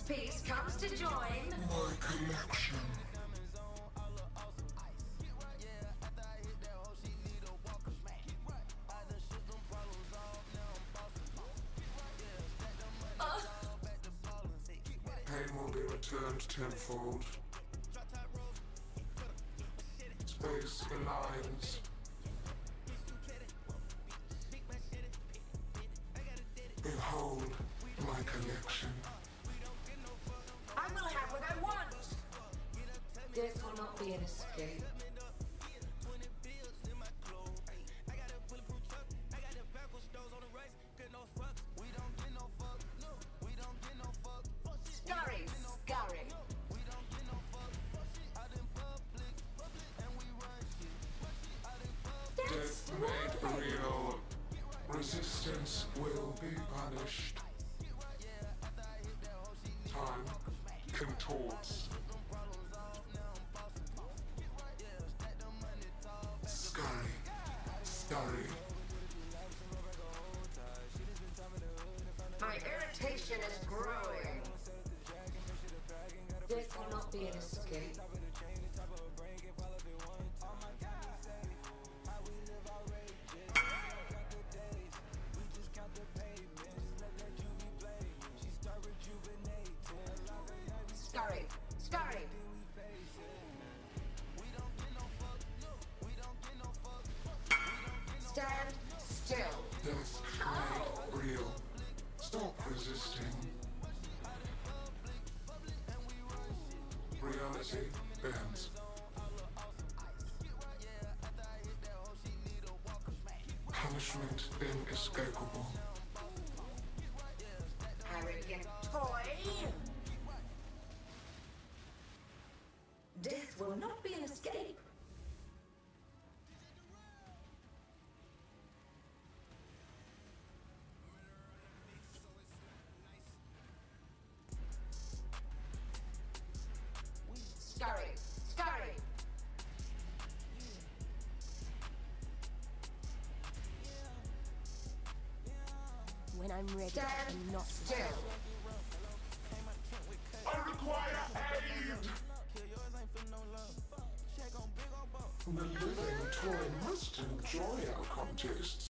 piece comes to join my collection. Pain will be returned tenfold. Space aligns. Behold my collection. I will have what I want. Death will not be an escape. Scurry, scurry. Death made real. Resistance will be punished. Time contorts. Scurry, scurry. My irritation is growing. Death will not be an escape. Scurry, scurry. Stand still. Death made real. Stop resisting. Reality bends. Punishment inescapable. Arrogant toy. Death will not be an escape. Scurry, scurry. When I'm ready, Stand I'm not still. I require aid! The living toy must enjoy our contests.